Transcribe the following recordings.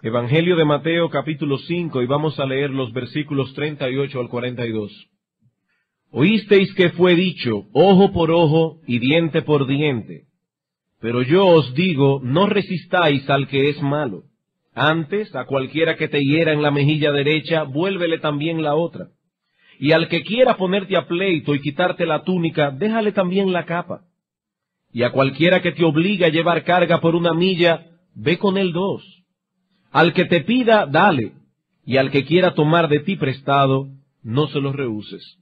Evangelio de Mateo capítulo 5, y vamos a leer los versículos 38 al 42. Oísteis que fue dicho, ojo por ojo y diente por diente. Pero yo os digo, no resistáis al que es malo. Antes, a cualquiera que te hiera en la mejilla derecha, vuélvele también la otra. Y al que quiera ponerte a pleito y quitarte la túnica, déjale también la capa. Y a cualquiera que te obligue a llevar carga por 1 milla, ve con él 2. Al que te pida, dale, y al que quiera tomar de ti prestado, no se lo rehuses.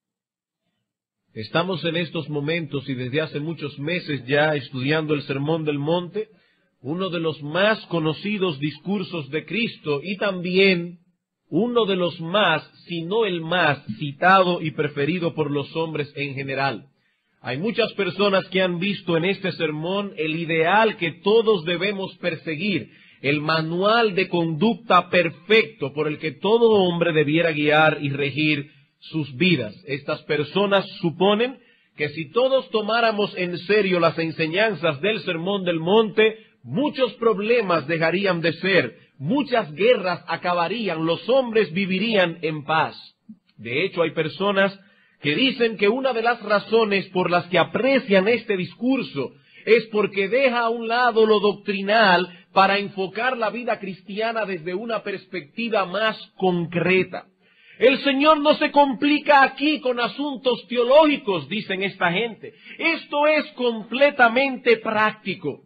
Estamos en estos momentos y desde hace muchos meses ya estudiando el Sermón del Monte, uno de los más conocidos discursos de Cristo y también uno de los más, si no el más, citado y preferido por los hombres en general. Hay muchas personas que han visto en este sermón el ideal que todos debemos perseguir, el manual de conducta perfecto por el que todo hombre debiera guiar y regir sus vidas. Estas personas suponen que si todos tomáramos en serio las enseñanzas del Sermón del Monte, muchos problemas dejarían de ser, muchas guerras acabarían, los hombres vivirían en paz. De hecho, hay personas que dicen que una de las razones por las que aprecian este discurso es porque deja a un lado lo doctrinal para enfocar la vida cristiana desde una perspectiva más concreta. El Señor no se complica aquí con asuntos teológicos, dicen esta gente. Esto es completamente práctico.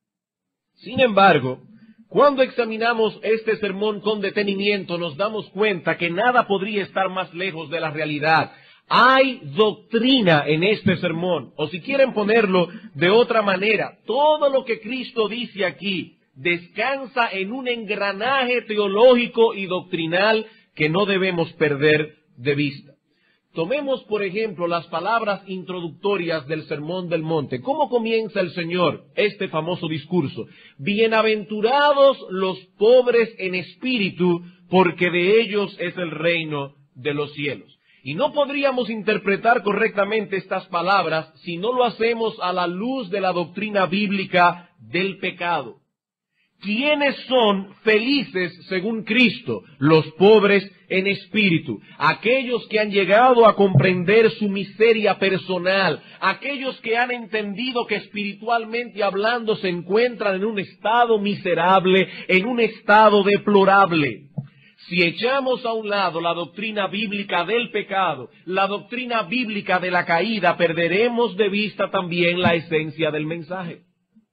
Sin embargo, cuando examinamos este sermón con detenimiento, nos damos cuenta que nada podría estar más lejos de la realidad. Hay doctrina en este sermón, o si quieren ponerlo de otra manera, todo lo que Cristo dice aquí descansa en un engranaje teológico y doctrinal que no debemos perder de vista. Tomemos, por ejemplo, las palabras introductorias del Sermón del Monte. ¿Cómo comienza el Señor este famoso discurso? Bienaventurados los pobres en espíritu, porque de ellos es el reino de los cielos. Y no podríamos interpretar correctamente estas palabras si no lo hacemos a la luz de la doctrina bíblica del pecado. ¿Quiénes son felices según Cristo? Los pobres en espíritu, aquellos que han llegado a comprender su miseria personal, aquellos que han entendido que espiritualmente hablando se encuentran en un estado miserable, en un estado deplorable. Si echamos a un lado la doctrina bíblica del pecado, la doctrina bíblica de la caída, perderemos de vista también la esencia del mensaje.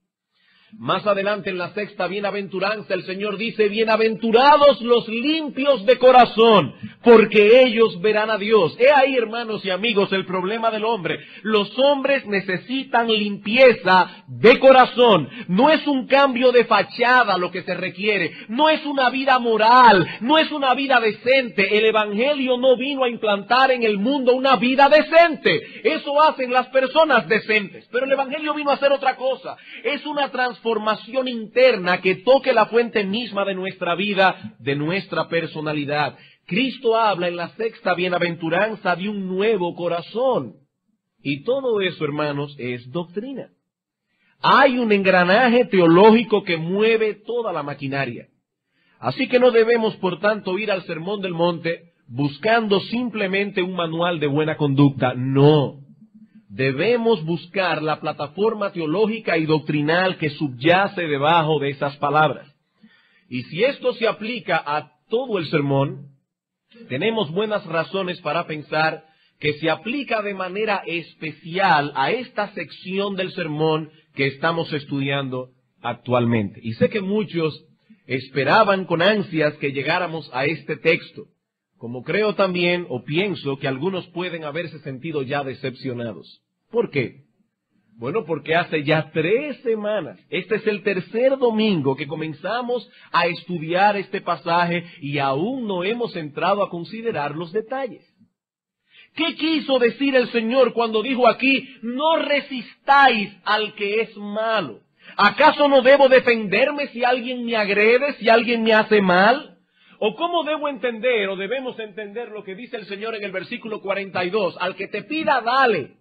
Más adelante en la 6ª bienaventuranza el Señor dice, bienaventurados los limpios de corazón, porque ellos verán a Dios. He ahí, hermanos y amigos, el problema del hombre. Los hombres necesitan limpieza de corazón. No es un cambio de fachada lo que se requiere. No es una vida moral. No es una vida decente. El Evangelio no vino a implantar en el mundo una vida decente. Eso hacen las personas decentes. Pero el Evangelio vino a hacer otra cosa. Es una transformación interna que toque la fuente misma de nuestra vida, de nuestra personalidad. Cristo habla en la 6ª bienaventuranza de un nuevo corazón. Y todo eso, hermanos, es doctrina. Hay un engranaje teológico que mueve toda la maquinaria. Así que no debemos, por tanto, ir al Sermón del Monte buscando simplemente un manual de buena conducta. No. Debemos buscar la plataforma teológica y doctrinal que subyace debajo de esas palabras. Y si esto se aplica a todo el sermón, tenemos buenas razones para pensar que se aplica de manera especial a esta sección del sermón que estamos estudiando actualmente. Y sé que muchos esperaban con ansias que llegáramos a este texto, como creo también o pienso que algunos pueden haberse sentido ya decepcionados. ¿Por qué? Bueno, porque hace ya 3 semanas, este es el 3er domingo que comenzamos a estudiar este pasaje y aún no hemos entrado a considerar los detalles. ¿Qué quiso decir el Señor cuando dijo aquí, no resistáis al que es malo? ¿Acaso no debo defenderme si alguien me agrede, si alguien me hace mal? ¿O cómo debo entender o debemos entender lo que dice el Señor en el versículo 42? Al que te pida, dale.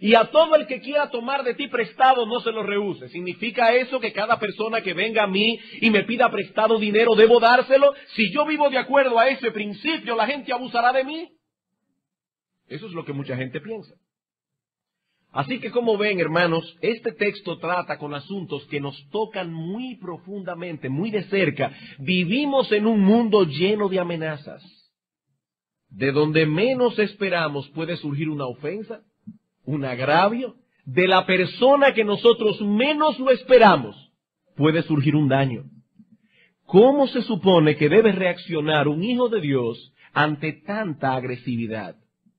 Y a todo el que quiera tomar de ti prestado, no se lo rehúse. ¿Significa eso que cada persona que venga a mí y me pida prestado dinero, debo dárselo? Si yo vivo de acuerdo a ese principio, ¿la gente abusará de mí? Eso es lo que mucha gente piensa. Así que, como ven, hermanos, este texto trata con asuntos que nos tocan muy profundamente, muy de cerca. Vivimos en un mundo lleno de amenazas. De donde menos esperamos puede surgir una ofensa, un agravio. De la persona que nosotros menos lo esperamos puede surgir un daño. ¿Cómo se supone que debe reaccionar un hijo de Dios ante tanta agresividad?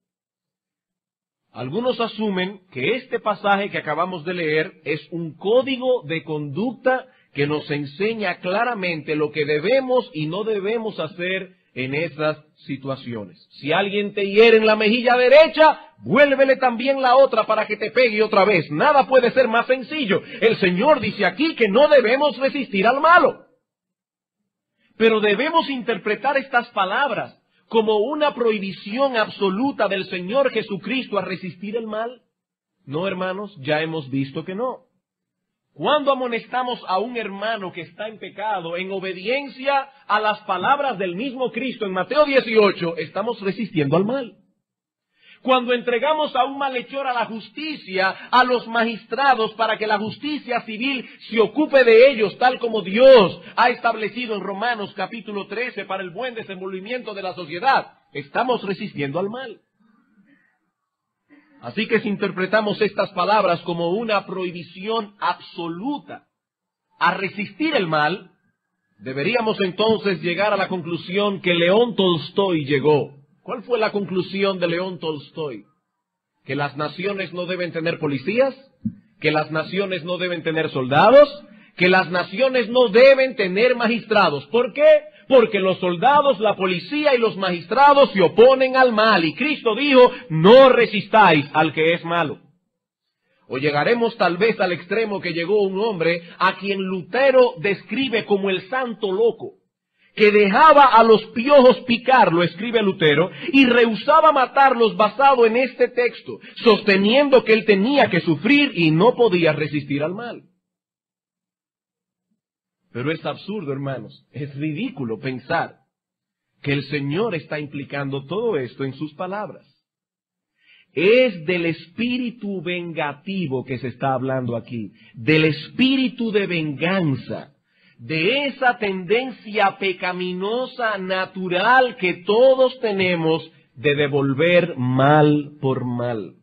Algunos asumen que este pasaje que acabamos de leer es un código de conducta que nos enseña claramente lo que debemos y no debemos hacer en esas situaciones. Si alguien te hiere en la mejilla derecha, vuélvele también la otra para que te pegue otra vez. Nada puede ser más sencillo. El Señor dice aquí que no debemos resistir al malo. Pero debemos interpretar estas palabras como una prohibición absoluta del Señor Jesucristo a resistir el mal. No, hermanos, ya hemos visto que no. Cuando amonestamos a un hermano que está en pecado, en obediencia a las palabras del mismo Cristo en Mateo 18, estamos resistiendo al mal. Cuando entregamos a un malhechor a la justicia, a los magistrados, para que la justicia civil se ocupe de ellos, tal como Dios ha establecido en Romanos capítulo 13 para el buen desenvolvimiento de la sociedad, estamos resistiendo al mal. Así que si interpretamos estas palabras como una prohibición absoluta a resistir el mal, deberíamos entonces llegar a la conclusión que León Tolstoy llegó. ¿Cuál fue la conclusión de León Tolstoy? Que las naciones no deben tener policías, que las naciones no deben tener soldados, que las naciones no deben tener magistrados. ¿Por qué? Porque los soldados, la policía y los magistrados se oponen al mal. Y Cristo dijo, no resistáis al que es malo. O llegaremos tal vez al extremo que llegó un hombre a quien Lutero describe como el santo loco, que dejaba a los piojos picar, lo escribe Lutero, y rehusaba matarlos basado en este texto, sosteniendo que él tenía que sufrir y no podía resistir al mal. Pero es absurdo, hermanos, es ridículo pensar que el Señor está implicando todo esto en sus palabras. Es del espíritu vengativo que se está hablando aquí, del espíritu de venganza, de esa tendencia pecaminosa natural que todos tenemos de devolver mal por mal.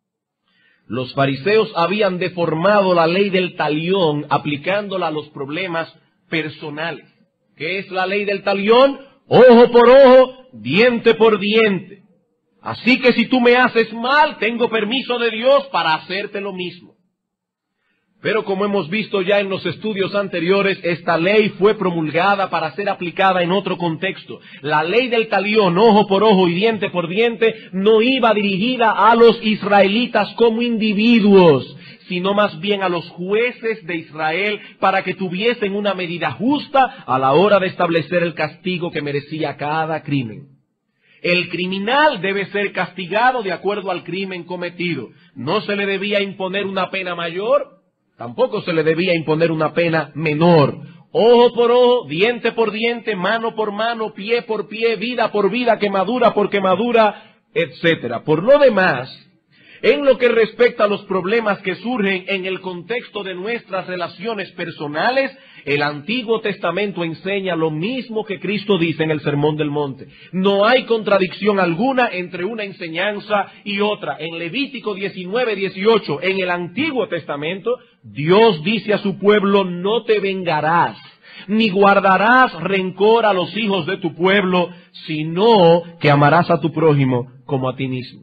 Los fariseos habían deformado la ley del talión aplicándola a los problemas personales. ¿Qué es la ley del talión? Ojo por ojo, diente por diente. Así que si tú me haces mal, tengo permiso de Dios para hacerte lo mismo. Pero como hemos visto ya en los estudios anteriores, esta ley fue promulgada para ser aplicada en otro contexto. La ley del talión, ojo por ojo y diente por diente, no iba dirigida a los israelitas como individuos, sino más bien a los jueces de Israel para que tuviesen una medida justa a la hora de establecer el castigo que merecía cada crimen. El criminal debe ser castigado de acuerdo al crimen cometido. No se le debía imponer una pena mayor, tampoco se le debía imponer una pena menor. Ojo por ojo, diente por diente, mano por mano, pie por pie, vida por vida, quemadura por quemadura, etc. Por lo demás, en lo que respecta a los problemas que surgen en el contexto de nuestras relaciones personales, el Antiguo Testamento enseña lo mismo que Cristo dice en el Sermón del Monte. No hay contradicción alguna entre una enseñanza y otra. En Levítico 19:18, en el Antiguo Testamento, Dios dice a su pueblo, no te vengarás, ni guardarás rencor a los hijos de tu pueblo, sino que amarás a tu prójimo como a ti mismo.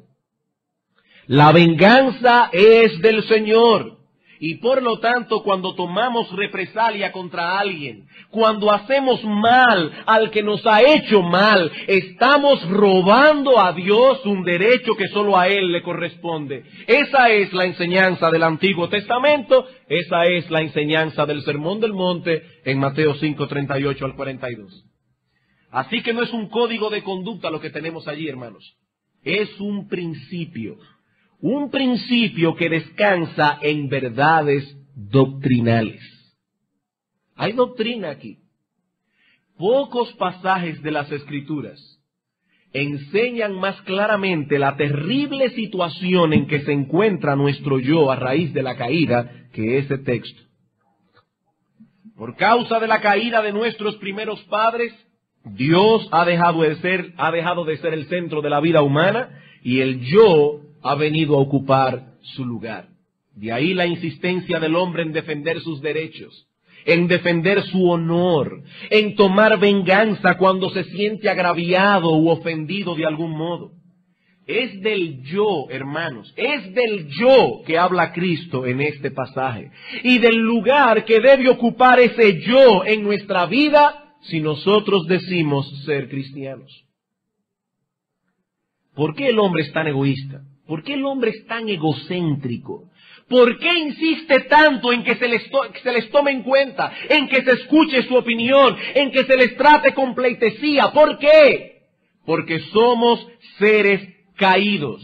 La venganza es del Señor. Y por lo tanto, cuando tomamos represalia contra alguien, cuando hacemos mal al que nos ha hecho mal, estamos robando a Dios un derecho que solo a Él le corresponde. Esa es la enseñanza del Antiguo Testamento, esa es la enseñanza del Sermón del Monte en Mateo 5:38 al 42. Así que no es un código de conducta lo que tenemos allí, hermanos. Es un principio. un principio que descansa en verdades doctrinales. Hay doctrina aquí. Pocos pasajes de las Escrituras enseñan más claramente la terrible situación en que se encuentra nuestro yo a raíz de la caída que ese texto. Por causa de la caída de nuestros primeros padres, Dios ha dejado de ser el centro de la vida humana y el yo ha venido a ocupar su lugar. De ahí la insistencia del hombre en defender sus derechos, en defender su honor, en tomar venganza cuando se siente agraviado u ofendido de algún modo. Es del yo, hermanos, es del yo que habla Cristo en este pasaje y del lugar que debe ocupar ese yo en nuestra vida si nosotros decimos ser cristianos. ¿Por qué el hombre es tan egoísta? ¿Por qué el hombre es tan egocéntrico? ¿Por qué insiste tanto en que se les tome en cuenta, en que se escuche su opinión, en que se les trate con pleitesía? ¿Por qué? Porque somos seres caídos.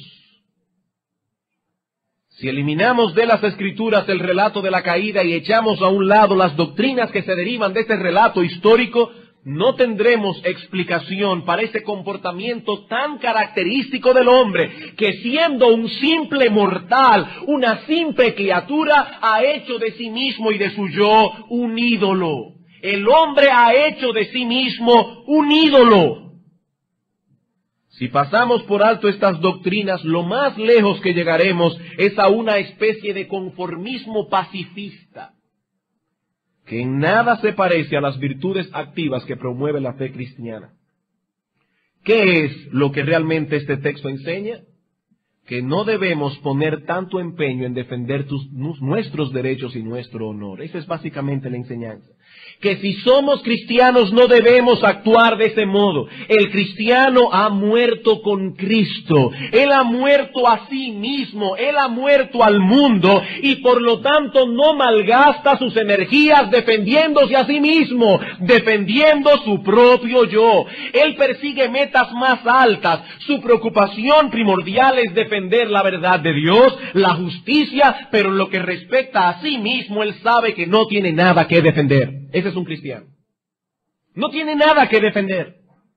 Si eliminamos de las Escrituras el relato de la caída y echamos a un lado las doctrinas que se derivan de ese relato histórico, no tendremos explicación para ese comportamiento tan característico del hombre, que siendo un simple mortal, una simple criatura, ha hecho de sí mismo y de su yo un ídolo. El hombre ha hecho de sí mismo un ídolo. Si pasamos por alto estas doctrinas, lo más lejos que llegaremos es a una especie de conformismo pacifista, que en nada se parece a las virtudes activas que promueve la fe cristiana. ¿Qué es lo que realmente este texto enseña? Que no debemos poner tanto empeño en defender nuestros derechos y nuestro honor. Esa es básicamente la enseñanza. Que si somos cristianos no debemos actuar de ese modo. El cristiano ha muerto con Cristo. Él ha muerto a sí mismo. Él ha muerto al mundo y por lo tanto no malgasta sus energías defendiéndose a sí mismo, defendiendo su propio yo. Él persigue metas más altas. Su preocupación primordial es defender la verdad de Dios, la justicia, pero en lo que respecta a sí mismo, él sabe que no tiene nada que defender. Ese es un cristiano. No tiene nada que defender.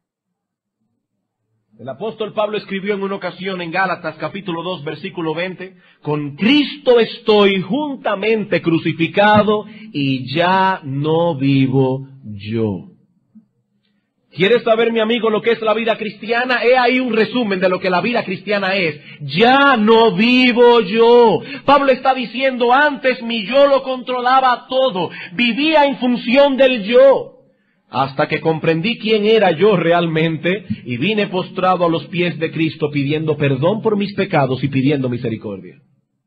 El apóstol Pablo escribió en una ocasión en Gálatas capítulo 2 versículo 20, con Cristo estoy juntamente crucificado y ya no vivo yo. ¿Quieres saber, mi amigo, lo que es la vida cristiana? He ahí un resumen de lo que la vida cristiana es. Ya no vivo yo. Pablo está diciendo, antes mi yo lo controlaba todo. Vivía en función del yo. Hasta que comprendí quién era yo realmente y vine postrado a los pies de Cristo pidiendo perdón por mis pecados y pidiendo misericordia.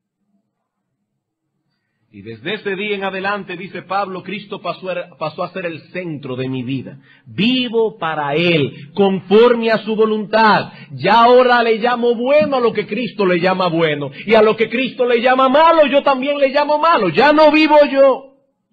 Y desde ese día en adelante, dice Pablo, Cristo pasó a ser el centro de mi vida. Vivo para Él, conforme a su voluntad. Ya ahora le llamo bueno a lo que Cristo le llama bueno. Y a lo que Cristo le llama malo, yo también le llamo malo. Ya no vivo yo.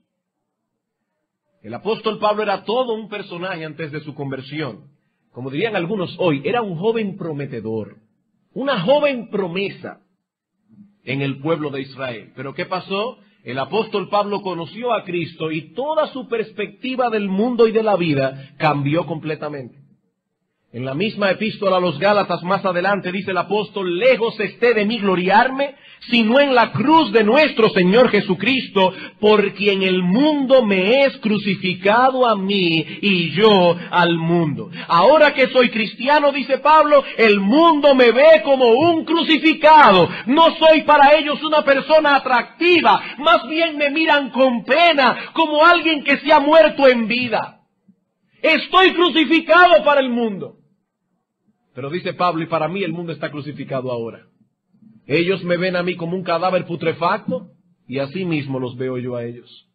El apóstol Pablo era todo un personaje antes de su conversión. Como dirían algunos hoy, era un joven prometedor. Una joven promesa en el pueblo de Israel. Pero ¿qué pasó? El apóstol Pablo conoció a Cristo y toda su perspectiva del mundo y de la vida cambió completamente. En la misma epístola a los Gálatas más adelante dice el apóstol, lejos esté de mí gloriarme, sino en la cruz de nuestro Señor Jesucristo, por quien el mundo me es crucificado a mí y yo al mundo. Ahora que soy cristiano, dice Pablo, el mundo me ve como un crucificado. No soy para ellos una persona atractiva, más bien me miran con pena, como alguien que se ha muerto en vida. Estoy crucificado para el mundo. Pero dice Pablo, y para mí el mundo está crucificado ahora. Ellos me ven a mí como un cadáver putrefacto, y así mismo los veo yo a ellos.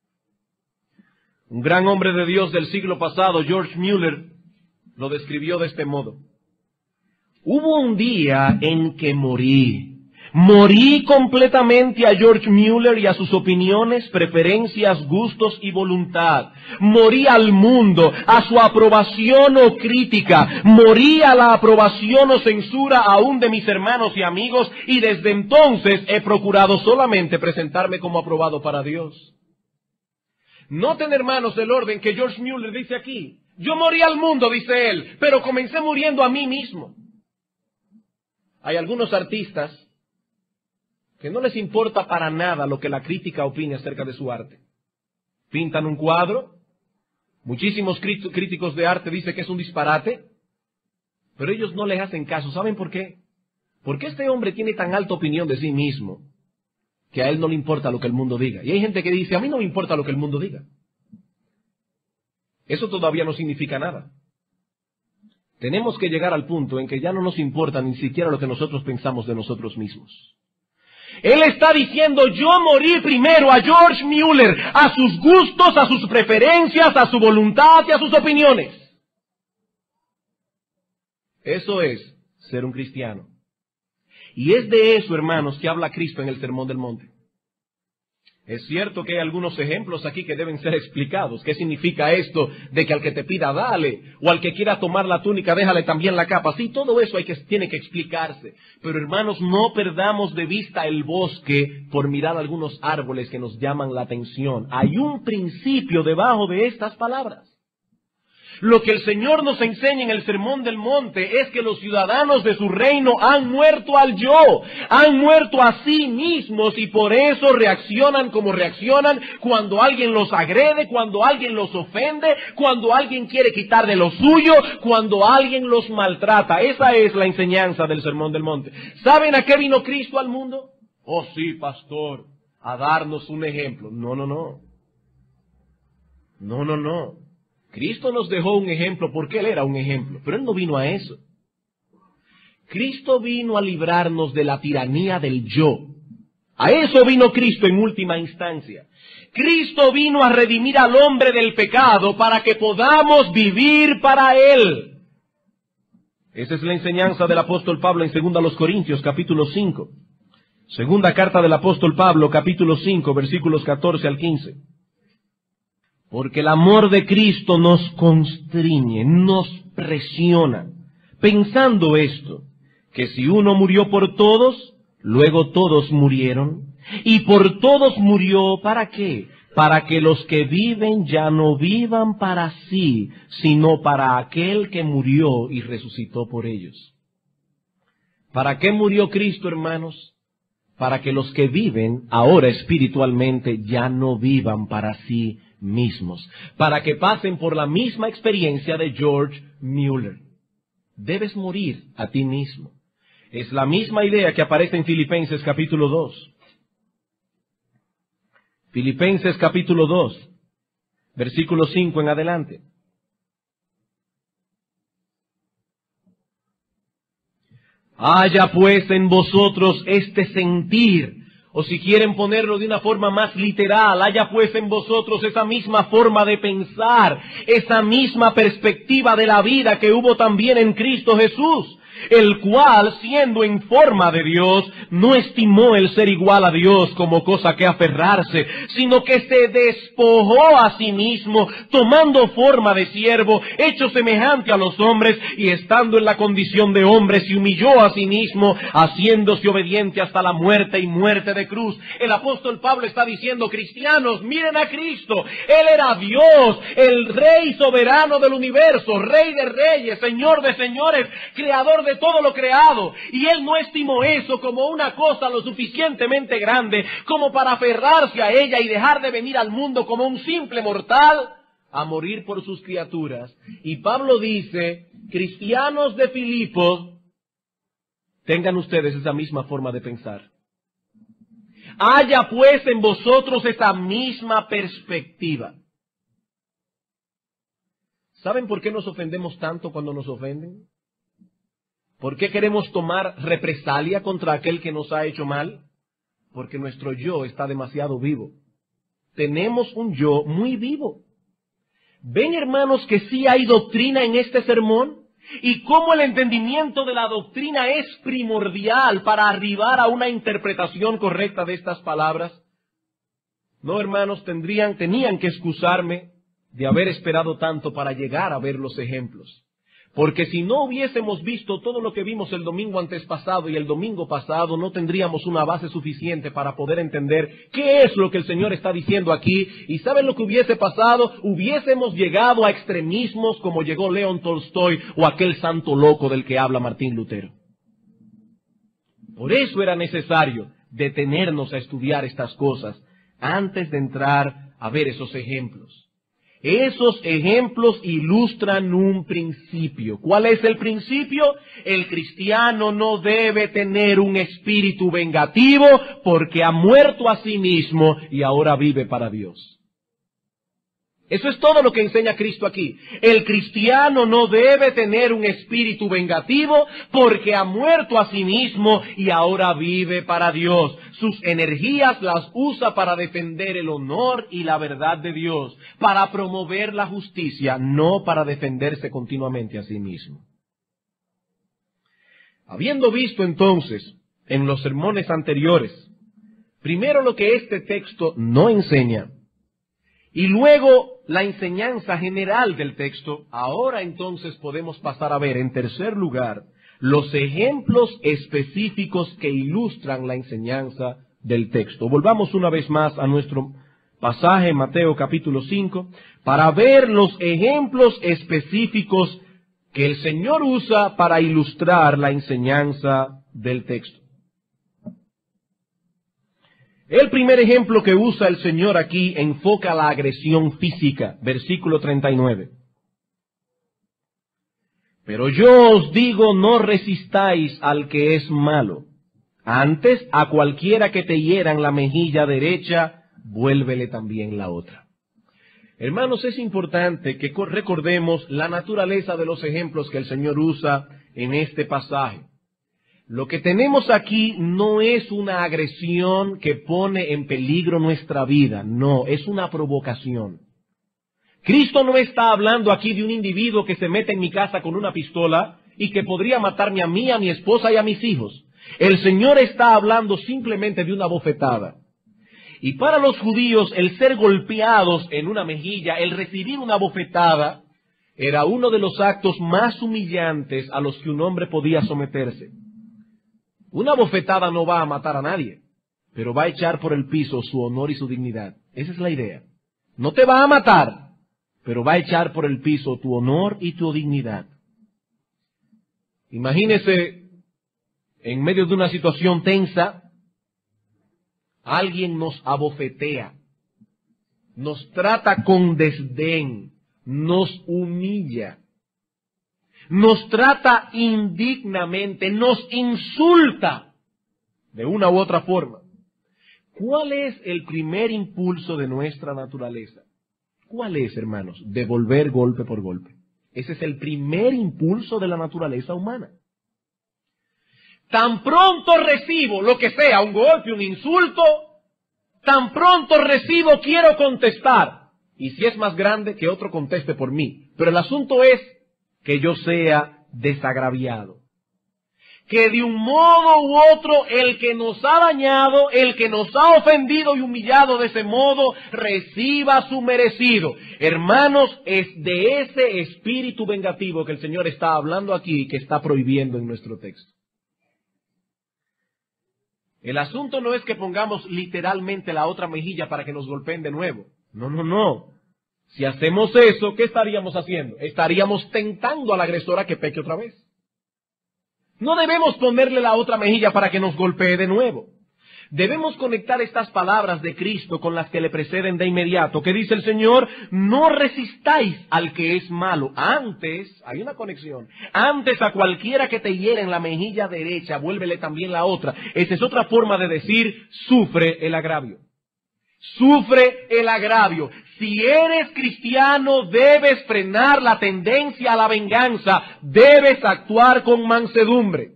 Un gran hombre de Dios del siglo pasado, George Mueller, lo describió de este modo. Hubo un día en que morí, Morí completamente a George Mueller y a sus opiniones, preferencias, gustos y voluntad. Morí al mundo, a su aprobación o crítica. Morí a la aprobación o censura aún de mis hermanos y amigos, y desde entonces he procurado solamente presentarme como aprobado para Dios. Noten, hermanos, el orden que George Mueller dice aquí. Yo morí al mundo, dice él, pero comencé muriendo a mí mismo. Hay algunos artistas que no les importa para nada lo que la crítica opine acerca de su arte. Pintan un cuadro, muchísimos críticos de arte dicen que es un disparate, pero ellos no les hacen caso. ¿Saben por qué? Porque este hombre tiene tan alta opinión de sí mismo que a él no le importa lo que el mundo diga. Y hay gente que dice, a mí no me importa lo que el mundo diga. Eso todavía no significa nada. Tenemos que llegar al punto en que ya no nos importa ni siquiera lo que nosotros pensamos de nosotros mismos. Él está diciendo, yo morí primero a George Mueller, a sus gustos, a sus preferencias, a su voluntad y a sus opiniones. Eso es ser un cristiano. Y es de eso, hermanos, que habla Cristo en el Sermón del Monte. Es cierto que hay algunos ejemplos aquí que deben ser explicados. ¿Qué significa esto de que al que te pida dale? O al que quiera tomar la túnica déjale también la capa. Sí, todo eso tiene que explicarse. Pero hermanos, no perdamos de vista el bosque por mirar algunos árboles que nos llaman la atención. Hay un principio debajo de estas palabras. Lo que el Señor nos enseña en el Sermón del Monte es que los ciudadanos de su reino han muerto al yo, han muerto a sí mismos y por eso reaccionan como reaccionan cuando alguien los agrede, cuando alguien los ofende, cuando alguien quiere quitar de lo suyo, cuando alguien los maltrata. Esa es la enseñanza del Sermón del Monte. ¿Saben a qué vino Cristo al mundo? Oh sí, pastor, a darnos un ejemplo. No. Cristo nos dejó un ejemplo porque Él era un ejemplo, pero Él no vino a eso. Cristo vino a librarnos de la tiranía del yo. A eso vino Cristo en última instancia. Cristo vino a redimir al hombre del pecado para que podamos vivir para Él. Esa es la enseñanza del apóstol Pablo en 2 Corintios, capítulo 5. Segunda carta del apóstol Pablo, capítulo 5, versículos 14 al 15. Porque el amor de Cristo nos constriñe, nos presiona, pensando esto, que si uno murió por todos, luego todos murieron, y por todos murió, ¿para qué? Para que los que viven ya no vivan para sí, sino para aquel que murió y resucitó por ellos. ¿Para qué murió Cristo, hermanos? Para que los que viven ahora espiritualmente ya no vivan para sí mismos, para que pasen por la misma experiencia de George Mueller. Debes morir a ti mismo. Es la misma idea que aparece en Filipenses capítulo 2. Filipenses capítulo 2, versículo 5 en adelante. Haya pues en vosotros este sentir, o si quieren ponerlo de una forma más literal, haya pues en vosotros esa misma forma de pensar, esa misma perspectiva de la vida que hubo también en Cristo Jesús, el cual, siendo en forma de Dios, no estimó el ser igual a Dios como cosa que aferrarse, sino que se despojó a sí mismo, tomando forma de siervo, hecho semejante a los hombres, y estando en la condición de hombre, se humilló a sí mismo, haciéndose obediente hasta la muerte y muerte de cruz. El apóstol Pablo está diciendo, cristianos, miren a Cristo. Él era Dios, el Rey soberano del universo, Rey de reyes, Señor de señores, Creador de todo lo creado, y Él no estimó eso como una cosa lo suficientemente grande como para aferrarse a ella y dejar de venir al mundo como un simple mortal a morir por sus criaturas. Y Pablo dice, cristianos de Filipos, tengan ustedes esa misma forma de pensar. Haya pues en vosotros esa misma perspectiva. ¿Saben por qué nos ofendemos tanto cuando nos ofenden? ¿Por qué queremos tomar represalia contra aquel que nos ha hecho mal? Porque nuestro yo está demasiado vivo. Tenemos un yo muy vivo. ¿Ven, hermanos, que sí hay doctrina en este sermón? y cómo el entendimiento de la doctrina es primordial para arribar a una interpretación correcta de estas palabras. No, hermanos, tenían que excusarme de haber esperado tanto para llegar a ver los ejemplos. Porque si no hubiésemos visto todo lo que vimos el domingo antes pasado y el domingo pasado, no tendríamos una base suficiente para poder entender qué es lo que el Señor está diciendo aquí. ¿Y saben lo que hubiese pasado? Hubiésemos llegado a extremismos como llegó León Tolstoy o aquel santo loco del que habla Martín Lutero. Por eso era necesario detenernos a estudiar estas cosas antes de entrar a ver esos ejemplos. Esos ejemplos ilustran un principio. ¿Cuál es el principio? El cristiano no debe tener un espíritu vengativo porque ha muerto a sí mismo y ahora vive para Dios. Eso es todo lo que enseña Cristo aquí. El cristiano no debe tener un espíritu vengativo porque ha muerto a sí mismo y ahora vive para Dios. Sus energías las usa para defender el honor y la verdad de Dios, para promover la justicia, no para defenderse continuamente a sí mismo. Habiendo visto entonces en los sermones anteriores, primero lo que este texto no enseña, y luego la enseñanza general del texto, ahora entonces podemos pasar a ver, en tercer lugar, los ejemplos específicos que ilustran la enseñanza del texto. Volvamos una vez más a nuestro pasaje, Mateo capítulo 5, para ver los ejemplos específicos que el Señor usa para ilustrar la enseñanza del texto. El primer ejemplo que usa el Señor aquí enfoca la agresión física, versículo 39. Pero yo os digo, no resistáis al que es malo. Antes, a cualquiera que te hiera en la mejilla derecha, vuélvele también la otra. Hermanos, es importante que recordemos la naturaleza de los ejemplos que el Señor usa en este pasaje. Lo que tenemos aquí no es una agresión que pone en peligro nuestra vida, no, es una provocación. Cristo no está hablando aquí de un individuo que se mete en mi casa con una pistola y que podría matarme a mí, a mi esposa y a mis hijos. El Señor está hablando simplemente de una bofetada. Y para los judíos, el ser golpeados en una mejilla, el recibir una bofetada, era uno de los actos más humillantes a los que un hombre podía someterse. Una bofetada no va a matar a nadie, pero va a echar por el piso su honor y su dignidad. Esa es la idea. No te va a matar, pero va a echar por el piso tu honor y tu dignidad. Imagínese, en medio de una situación tensa, alguien nos abofetea, nos trata con desdén, nos humilla, nos trata indignamente, nos insulta de una u otra forma. ¿Cuál es el primer impulso de nuestra naturaleza? ¿Cuál es, hermanos? Devolver golpe por golpe. Ese es el primer impulso de la naturaleza humana. Tan pronto recibo lo que sea, un golpe, un insulto, tan pronto recibo, quiero contestar. Y si es más grande, que otro conteste por mí. Pero el asunto es que yo sea desagraviado. Que de un modo u otro el que nos ha dañado, el que nos ha ofendido y humillado de ese modo, reciba su merecido. Hermanos, es de ese espíritu vengativo que el Señor está hablando aquí y que está prohibiendo en nuestro texto. El asunto no es que pongamos literalmente la otra mejilla para que nos golpeen de nuevo. No, no, no. Si hacemos eso, ¿qué estaríamos haciendo? Estaríamos tentando al agresor a que peque otra vez. No debemos ponerle la otra mejilla para que nos golpee de nuevo. Debemos conectar estas palabras de Cristo con las que le preceden de inmediato, que dice el Señor, no resistáis al que es malo. Antes, hay una conexión, antes a cualquiera que te hiera en la mejilla derecha, vuélvele también la otra. Esa es otra forma de decir, sufre el agravio. Sufre el agravio. Si eres cristiano, debes frenar la tendencia a la venganza. Debes actuar con mansedumbre.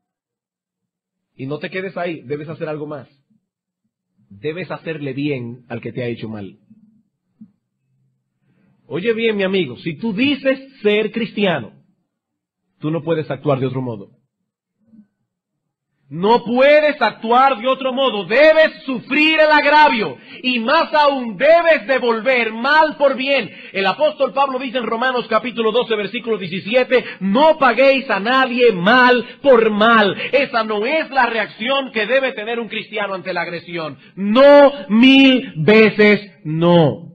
Y no te quedes ahí, debes hacer algo más. Debes hacerle bien al que te ha hecho mal. Oye bien, mi amigo, si tú dices ser cristiano, tú no puedes actuar de otro modo. No puedes actuar de otro modo, debes sufrir el agravio y más aún debes devolver mal por bien. El apóstol Pablo dice en Romanos capítulo 12 versículo 17, no paguéis a nadie mal por mal. Esa no es la reacción que debe tener un cristiano ante la agresión. No, 1000 veces no.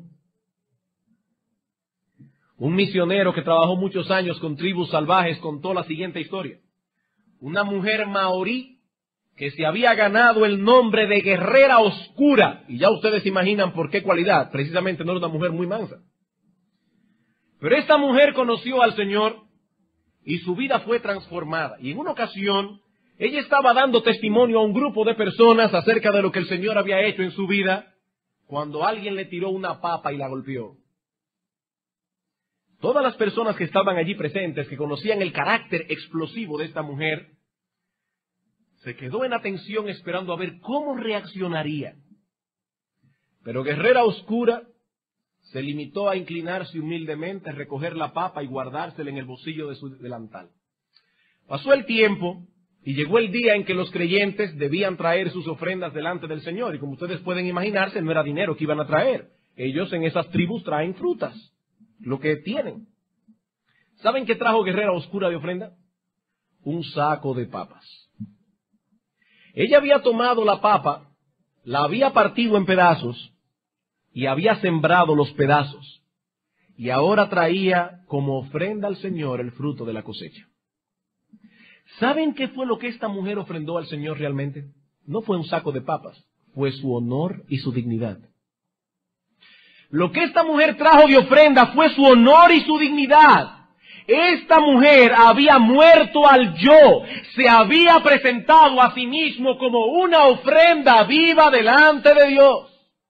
Un misionero que trabajó muchos años con tribus salvajes contó la siguiente historia. Una mujer maorí que se había ganado el nombre de guerrera oscura, y ya ustedes imaginan por qué cualidad, precisamente no era una mujer muy mansa. Pero esta mujer conoció al Señor y su vida fue transformada. Y en una ocasión, ella estaba dando testimonio a un grupo de personas acerca de lo que el Señor había hecho en su vida, cuando alguien le tiró una papa y la golpeó. Todas las personas que estaban allí presentes, que conocían el carácter explosivo de esta mujer, se quedó en atención esperando a ver cómo reaccionaría. Pero Guerrera Oscura se limitó a inclinarse humildemente, recoger la papa y guardársela en el bolsillo de su delantal. Pasó el tiempo y llegó el día en que los creyentes debían traer sus ofrendas delante del Señor. Y como ustedes pueden imaginarse, no era dinero que iban a traer. Ellos en esas tribus traen frutas, lo que tienen. ¿Saben qué trajo Guerrera Oscura de ofrenda? Un saco de papas. Ella había tomado la papa, la había partido en pedazos y había sembrado los pedazos. Y ahora traía como ofrenda al Señor el fruto de la cosecha. ¿Saben qué fue lo que esta mujer ofrendó al Señor realmente? No fue un saco de papas, fue su honor y su dignidad. Lo que esta mujer trajo de ofrenda fue su honor y su dignidad. Esta mujer había muerto al yo, se había presentado a sí mismo como una ofrenda viva delante de Dios.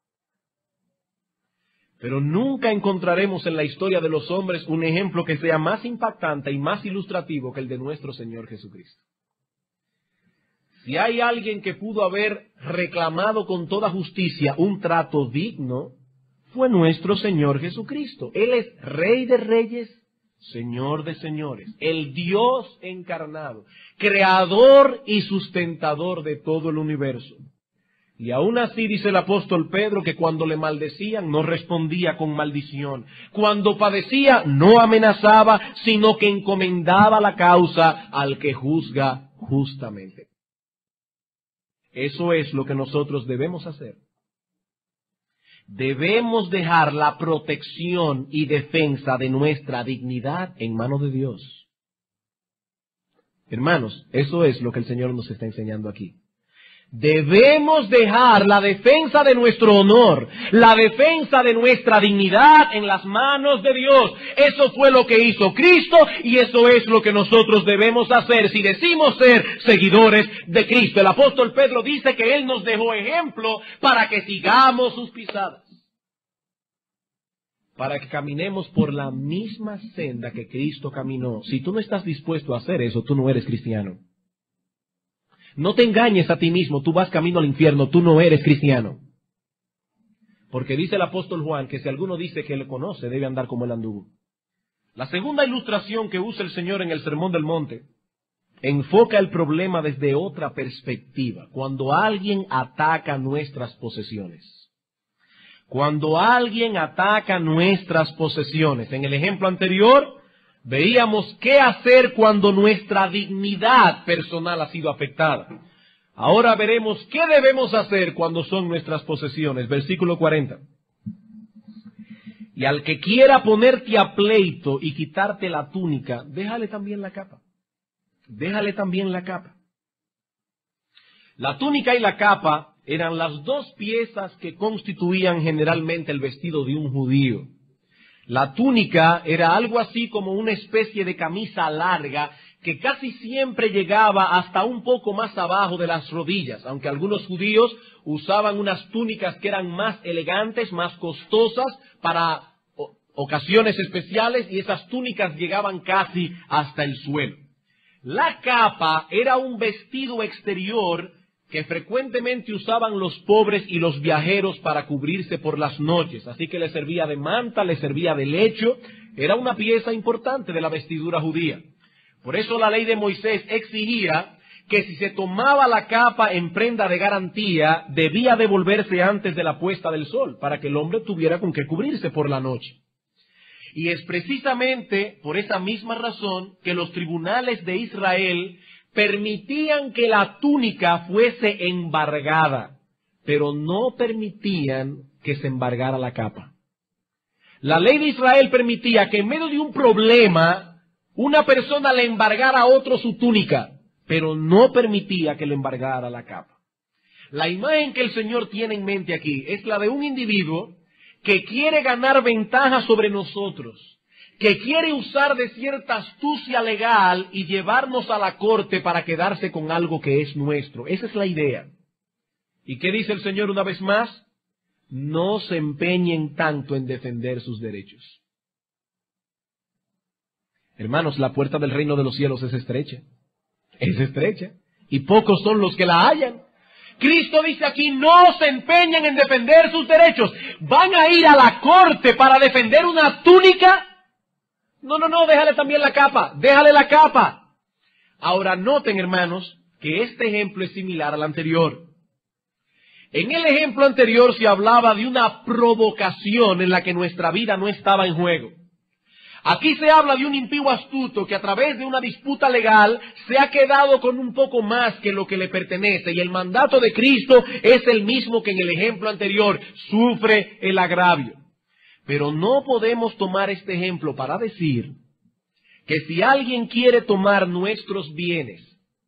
Pero nunca encontraremos en la historia de los hombres un ejemplo que sea más impactante y más ilustrativo que el de nuestro Señor Jesucristo. Si hay alguien que pudo haber reclamado con toda justicia un trato digno, fue nuestro Señor Jesucristo. Él es Rey de Reyes, Señor de señores, el Dios encarnado, creador y sustentador de todo el universo. Y aún así dice el apóstol Pedro que cuando le maldecían no respondía con maldición. Cuando padecía no amenazaba, sino que encomendaba la causa al que juzga justamente. Eso es lo que nosotros debemos hacer. Debemos dejar la protección y defensa de nuestra dignidad en manos de Dios. Hermanos, eso es lo que el Señor nos está enseñando aquí. Debemos dejar la defensa de nuestro honor, la defensa de nuestra dignidad en las manos de Dios. Eso fue lo que hizo Cristo y eso es lo que nosotros debemos hacer si decimos ser seguidores de Cristo. El apóstol Pedro dice que Él nos dejó ejemplo para que sigamos sus pisadas, para que caminemos por la misma senda que Cristo caminó. Si tú no estás dispuesto a hacer eso, tú no eres cristiano. No te engañes a ti mismo, tú vas camino al infierno, tú no eres cristiano. Porque dice el apóstol Juan que si alguno dice que le conoce, debe andar como él anduvo. La segunda ilustración que usa el Señor en el Sermón del Monte enfoca el problema desde otra perspectiva. Cuando alguien ataca nuestras posesiones. Cuando alguien ataca nuestras posesiones. En el ejemplo anterior, veíamos qué hacer cuando nuestra dignidad personal ha sido afectada. Ahora veremos qué debemos hacer cuando son nuestras posesiones. Versículo 40. Y al que quiera ponerte a pleito y quitarte la túnica, déjale también la capa. Déjale también la capa. La túnica y la capa eran las dos piezas que constituían generalmente el vestido de un judío. La túnica era algo así como una especie de camisa larga que casi siempre llegaba hasta un poco más abajo de las rodillas, aunque algunos judíos usaban unas túnicas que eran más elegantes, más costosas para ocasiones especiales y esas túnicas llegaban casi hasta el suelo. La capa era un vestido exterior que frecuentemente usaban los pobres y los viajeros para cubrirse por las noches. Así que les servía de manta, les servía de lecho. Era una pieza importante de la vestidura judía. Por eso la ley de Moisés exigía que si se tomaba la capa en prenda de garantía, debía devolverse antes de la puesta del sol, para que el hombre tuviera con qué cubrirse por la noche. Y es precisamente por esa misma razón que los tribunales de Israel permitían que la túnica fuese embargada, pero no permitían que se embargara la capa. La ley de Israel permitía que en medio de un problema, una persona le embargara a otro su túnica, pero no permitía que le embargara la capa. La imagen que el Señor tiene en mente aquí es la de un individuo que quiere ganar ventaja sobre nosotros, que quiere usar de cierta astucia legal y llevarnos a la corte para quedarse con algo que es nuestro. Esa es la idea. ¿Y qué dice el Señor una vez más? No se empeñen tanto en defender sus derechos. Hermanos, la puerta del reino de los cielos es estrecha. Es estrecha. Y pocos son los que la hallan. Cristo dice aquí, no se empeñen en defender sus derechos. ¿Van a ir a la corte para defender una túnica? No, déjale también la capa. Déjale la capa. Ahora noten, hermanos, que este ejemplo es similar al anterior. En el ejemplo anterior se hablaba de una provocación en la que nuestra vida no estaba en juego. Aquí se habla de un impío astuto que a través de una disputa legal se ha quedado con un poco más que lo que le pertenece, y el mandato de Cristo es el mismo que en el ejemplo anterior: sufre el agravio. Pero no podemos tomar este ejemplo para decir que si alguien quiere tomar nuestros bienes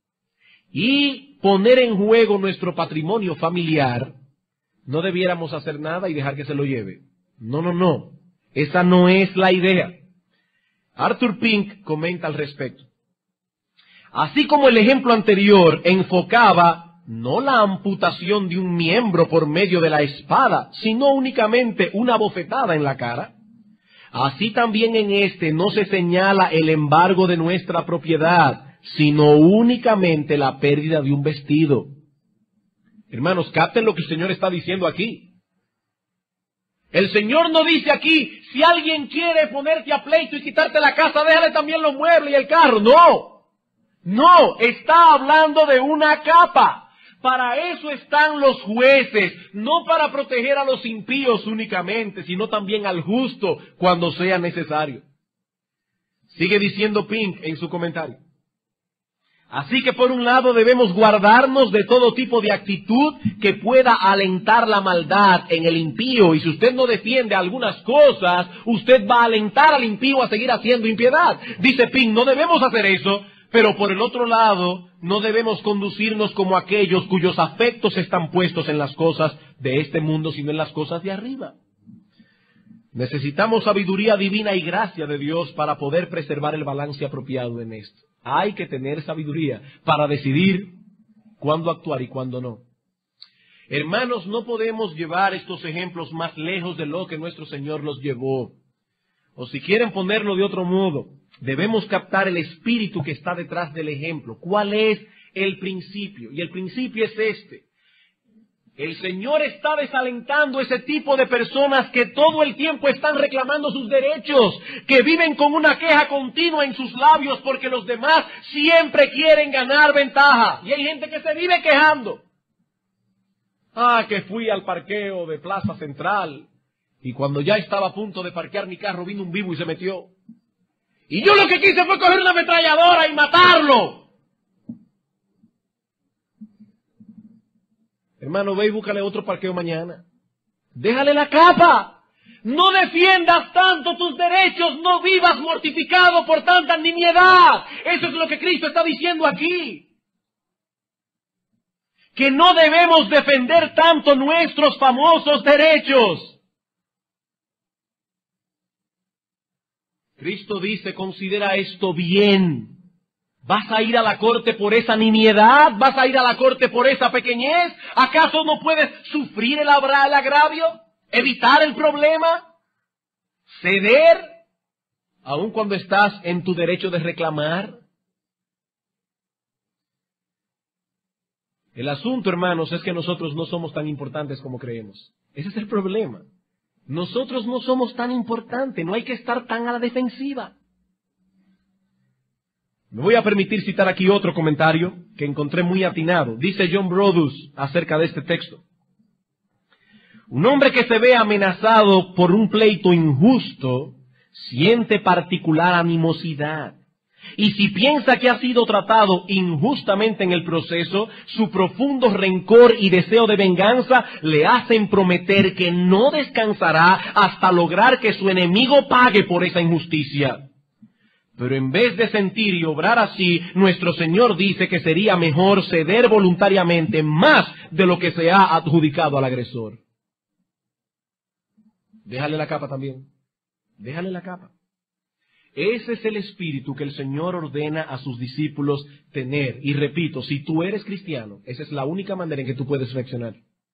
y poner en juego nuestro patrimonio familiar, no debiéramos hacer nada y dejar que se lo lleve. No. Esa no es la idea. Arthur Pink comenta al respecto. Así como el ejemplo anterior enfocaba no la amputación de un miembro por medio de la espada, sino únicamente una bofetada en la cara, así también en este no se señala el embargo de nuestra propiedad, sino únicamente la pérdida de un vestido. Hermanos, capten lo que el Señor está diciendo aquí. El Señor no dice aquí, si alguien quiere ponerte a pleito y quitarte la casa, déjale también los muebles y el carro. No, está hablando de una capa. Para eso están los jueces, no para proteger a los impíos únicamente, sino también al justo cuando sea necesario. Sigue diciendo Pink en su comentario. Así que por un lado debemos guardarnos de todo tipo de actitud que pueda alentar la maldad en el impío. Y si usted no defiende algunas cosas, usted va a alentar al impío a seguir haciendo impiedad. Dice Pink, no debemos hacer eso, pero por el otro lado no debemos conducirnos como aquellos cuyos afectos están puestos en las cosas de este mundo, sino en las cosas de arriba. Necesitamos sabiduría divina y gracia de Dios para poder preservar el balance apropiado en esto. Hay que tener sabiduría para decidir cuándo actuar y cuándo no. Hermanos, no podemos llevar estos ejemplos más lejos de lo que nuestro Señor los llevó. O si quieren ponerlo de otro modo, debemos captar el espíritu que está detrás del ejemplo. ¿Cuál es el principio? Y el principio es este. El Señor está desalentando ese tipo de personas que todo el tiempo están reclamando sus derechos, que viven con una queja continua en sus labios porque los demás siempre quieren ganar ventaja. Y hay gente que se vive quejando. Que fui al parqueo de Plaza Central y cuando ya estaba a punto de parquear mi carro vino un vivo y se metió. Y yo lo que quise fue coger una ametralladora y matarlo. Hermano, ve y búscale otro parqueo mañana. Déjale la capa. No defiendas tanto tus derechos, no vivas mortificado por tanta nimiedad. Eso es lo que Cristo está diciendo aquí. Que no debemos defender tanto nuestros famosos derechos. Cristo dice, considera esto bien. ¿Vas a ir a la corte por esa nimiedad? ¿Vas a ir a la corte por esa pequeñez? ¿Acaso no puedes sufrir el agravio? ¿Evitar el problema? ¿Ceder? ¿Aun cuando estás en tu derecho de reclamar? El asunto, hermanos, es que nosotros no somos tan importantes como creemos. Ese es el problema. Nosotros no somos tan importantes, no hay que estar tan a la defensiva. Me voy a permitir citar aquí otro comentario que encontré muy atinado. Dice John Brodus acerca de este texto: un hombre que se ve amenazado por un pleito injusto siente particular animosidad. Y si piensa que ha sido tratado injustamente en el proceso, su profundo rencor y deseo de venganza le hacen prometer que no descansará hasta lograr que su enemigo pague por esa injusticia. Pero en vez de sentir y obrar así, nuestro Señor dice que sería mejor ceder voluntariamente más de lo que se ha adjudicado al agresor. Déjale la capa también. Déjale la capa. Ese es el espíritu que el Señor ordena a sus discípulos tener. Y repito, si tú eres cristiano, esa es la única manera en que tú puedes reaccionar.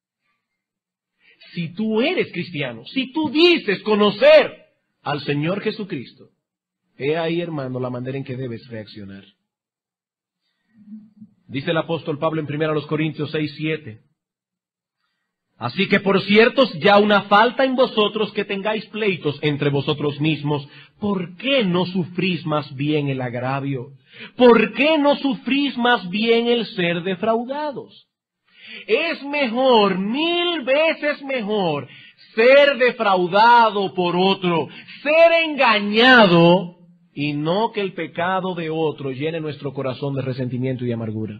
Si tú eres cristiano, si tú dices conocer al Señor Jesucristo, he ahí, hermano, la manera en que debes reaccionar. Dice el apóstol Pablo en 1 Corintios 6:7. Así que, por cierto, ya una falta en vosotros que tengáis pleitos entre vosotros mismos. ¿Por qué no sufrís más bien el agravio? ¿Por qué no sufrís más bien el ser defraudados? Es mejor, 1000 veces mejor, ser defraudado por otro, ser engañado, y no que el pecado de otro llene nuestro corazón de resentimiento y amargura.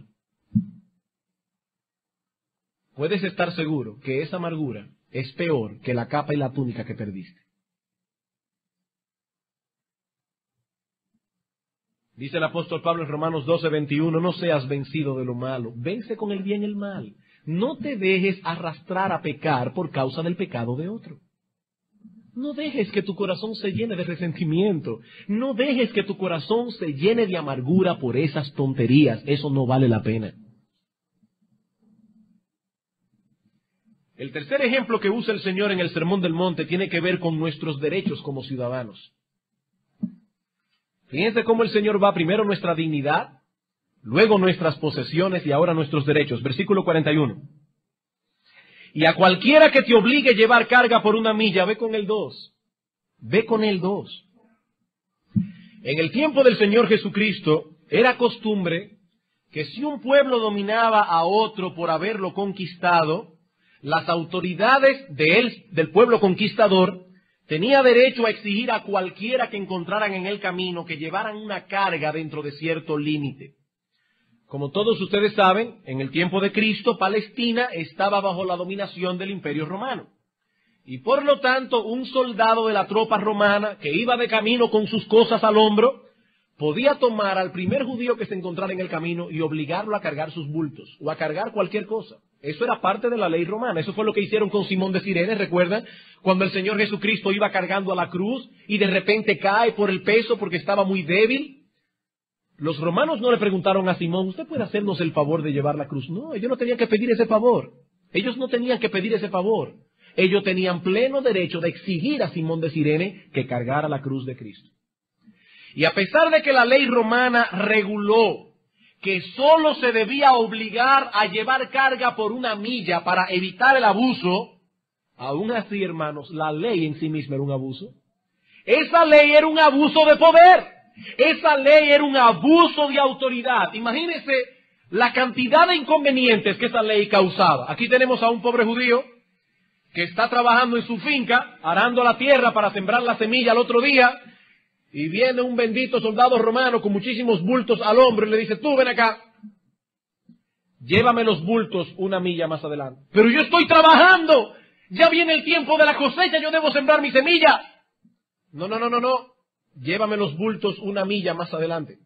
Puedes estar seguro que esa amargura es peor que la capa y la túnica que perdiste. Dice el apóstol Pablo en Romanos 12:21, no seas vencido de lo malo, vence con el bien el mal. No te dejes arrastrar a pecar por causa del pecado de otro. No dejes que tu corazón se llene de resentimiento. No dejes que tu corazón se llene de amargura por esas tonterías. Eso no vale la pena. El tercer ejemplo que usa el Señor en el Sermón del Monte tiene que ver con nuestros derechos como ciudadanos. Fíjense cómo el Señor va primero nuestra dignidad, luego nuestras posesiones y ahora nuestros derechos. Versículo 41. Y a cualquiera que te obligue a llevar carga por una milla, ve con el 2. Ve con el 2. En el tiempo del Señor Jesucristo, era costumbre que si un pueblo dominaba a otro por haberlo conquistado, las autoridades del pueblo conquistador tenía derecho a exigir a cualquiera que encontraran en el camino que llevaran una carga dentro de cierto límite. Como todos ustedes saben, en el tiempo de Cristo, Palestina estaba bajo la dominación del Imperio Romano. Y por lo tanto, un soldado de la tropa romana que iba de camino con sus cosas al hombro, podía tomar al primer judío que se encontrara en el camino y obligarlo a cargar sus bultos o a cargar cualquier cosa. Eso era parte de la ley romana. Eso fue lo que hicieron con Simón de Cirene, ¿recuerdan? Cuando el Señor Jesucristo iba cargando a la cruz y de repente cae por el peso porque estaba muy débil. Los romanos no le preguntaron a Simón, ¿usted puede hacernos el favor de llevar la cruz? No, ellos no tenían que pedir ese favor. Ellos no tenían que pedir ese favor. Ellos tenían pleno derecho de exigir a Simón de Cirene que cargara la cruz de Cristo. Y a pesar de que la ley romana reguló que solo se debía obligar a llevar carga por una milla para evitar el abuso, aún así, hermanos, la ley en sí misma era un abuso. Esa ley era un abuso de poder. Esa ley era un abuso de autoridad. Imagínense la cantidad de inconvenientes que esa ley causaba. Aquí tenemos a un pobre judío que está trabajando en su finca, arando la tierra para sembrar la semilla al otro día, y viene un bendito soldado romano con muchísimos bultos al hombro y le dice, tú ven acá, llévame los bultos una milla más adelante. Pero yo estoy trabajando, ya viene el tiempo de la cosecha, yo debo sembrar mi semilla. No. Llévame los bultos una milla más adelante.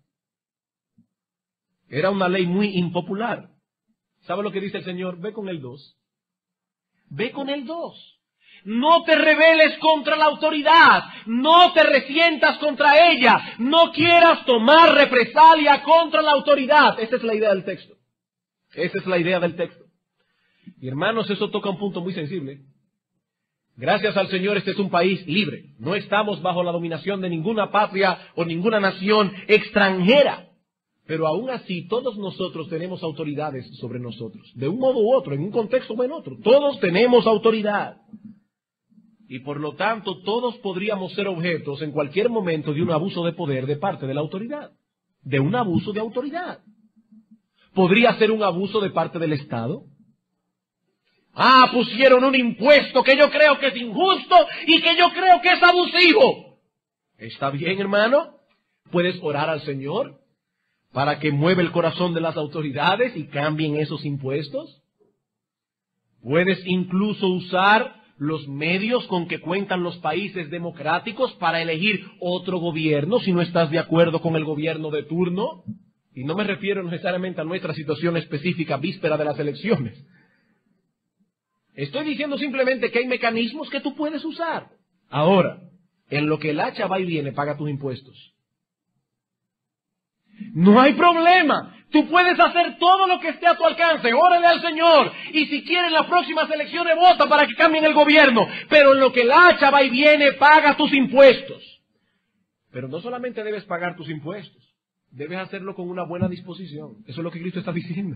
Era una ley muy impopular. ¿Sabe lo que dice el Señor? Ve con el 2. Ve con el 2. No te rebeles contra la autoridad. No te resientas contra ella. No quieras tomar represalia contra la autoridad. Esa es la idea del texto. Esa es la idea del texto. Y hermanos, eso toca un punto muy sensible. Gracias al Señor, este es un país libre. No estamos bajo la dominación de ninguna patria o ninguna nación extranjera. Pero aún así, todos nosotros tenemos autoridades sobre nosotros. De un modo u otro, en un contexto o en otro. Todos tenemos autoridad. Y por lo tanto, todos podríamos ser objetos en cualquier momento de un abuso de poder de parte de la autoridad. de un abuso de autoridad. ¿Podría ser un abuso de parte del Estado? Pusieron un impuesto que yo creo que es injusto y que yo creo que es abusivo. Está bien, hermano. Puedes orar al Señor para que mueva el corazón de las autoridades y cambien esos impuestos. Puedes incluso usar los medios con que cuentan los países democráticos para elegir otro gobierno si no estás de acuerdo con el gobierno de turno. Y no me refiero necesariamente a nuestra situación específica víspera de las elecciones. Estoy diciendo simplemente que hay mecanismos que tú puedes usar. Ahora, en lo que el hacha va y viene, paga tus impuestos. No hay problema. Tú puedes hacer todo lo que esté a tu alcance. Órale al Señor. Y si quieres las próximas elecciones, vota para que cambien el gobierno. Pero en lo que el hacha va y viene, paga tus impuestos. Pero no solamente debes pagar tus impuestos. Debes hacerlo con una buena disposición. Eso es lo que Cristo está diciendo.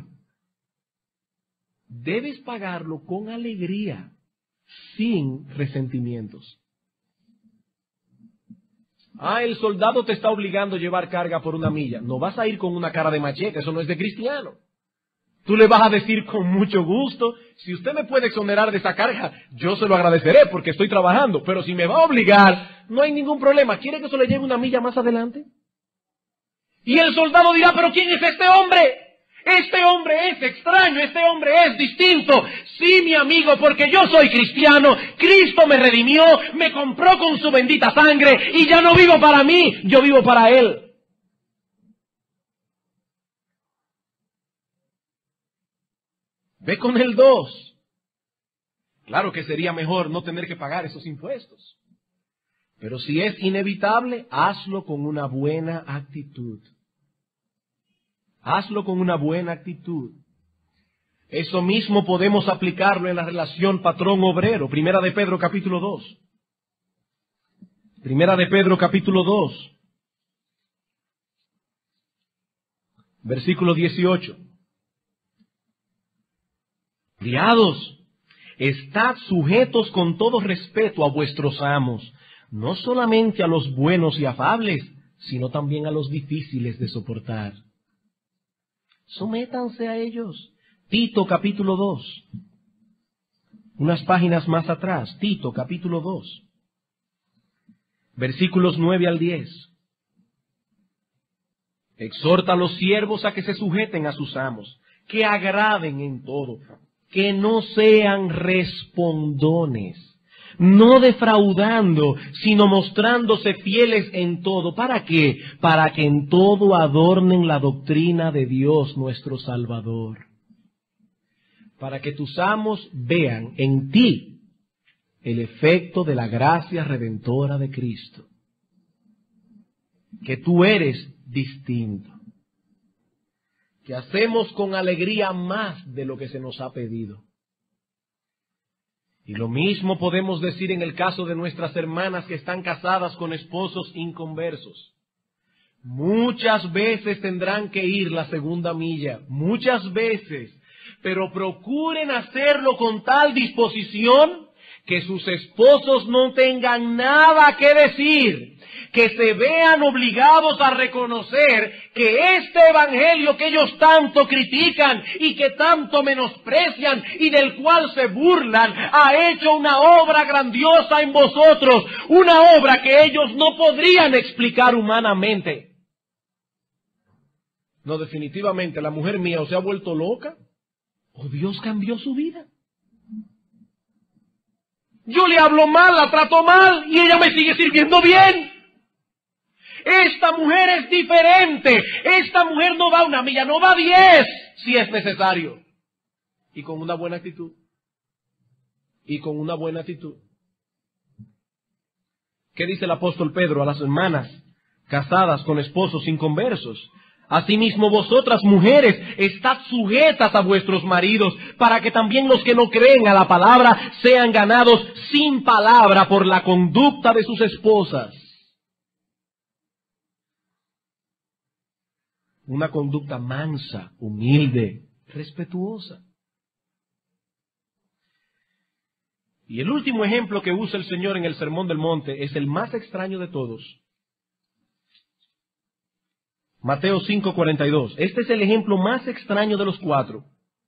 Debes pagarlo con alegría, sin resentimientos. El soldado te está obligando a llevar carga por una milla. No vas a ir con una cara de machete, eso no es de cristiano. Tú le vas a decir con mucho gusto, si usted me puede exonerar de esa carga, yo se lo agradeceré porque estoy trabajando. Pero si me va a obligar, no hay ningún problema. ¿Quiere que eso le lleve una milla más adelante? Y el soldado dirá, ¿pero quién es este hombre? Este hombre es extraño, este hombre es distinto. Sí, mi amigo, porque yo soy cristiano, Cristo me redimió, me compró con su bendita sangre y ya no vivo para mí, yo vivo para Él. Ve con el 2. Claro que sería mejor no tener que pagar esos impuestos. Pero si es inevitable, hazlo con una buena actitud. Hazlo con una buena actitud. Eso mismo podemos aplicarlo en la relación patrón-obrero. Primera de Pedro capítulo 2. Primera de Pedro capítulo 2. Versículo 18. Criados, estad sujetos con todo respeto a vuestros amos, no solamente a los buenos y afables, sino también a los difíciles de soportar. Sométanse a ellos. Tito capítulo 2. Unas páginas más atrás. Tito capítulo 2. Versículos 9 al 10. Exhorta a los siervos a que se sujeten a sus amos, que agraden en todo, que no sean respondones, no defraudando, sino mostrándose fieles en todo. ¿Para qué? Para que en todo adornen la doctrina de Dios nuestro Salvador. Para que tus amos vean en ti el efecto de la gracia redentora de Cristo. Que tú eres distinto. Que hacemos con alegría más de lo que se nos ha pedido. Y lo mismo podemos decir en el caso de nuestras hermanas que están casadas con esposos inconversos. Muchas veces tendrán que ir la segunda milla, muchas veces, pero procuren hacerlo con tal disposición que sus esposos no tengan nada que decir, que se vean obligados a reconocer que este evangelio que ellos tanto critican y que tanto menosprecian y del cual se burlan, ha hecho una obra grandiosa en vosotros, una obra que ellos no podrían explicar humanamente. No, definitivamente, la mujer mía o se ha vuelto loca, o Dios cambió su vida. Yo le hablo mal, la trato mal, y ella me sigue sirviendo bien. Esta mujer es diferente. Esta mujer no va una milla, no va 10, si es necesario. Y con una buena actitud. Y con una buena actitud. ¿Qué dice el apóstol Pedro a las hermanas casadas con esposos inconversos? Asimismo vosotras, mujeres, estad sujetas a vuestros maridos, para que también los que no creen a la palabra sean ganados sin palabra por la conducta de sus esposas. Una conducta mansa, humilde, respetuosa. Y el último ejemplo que usa el Señor en el Sermón del Monte es el más extraño de todos. Mateo 5:42. Este es el ejemplo más extraño de los cuatro.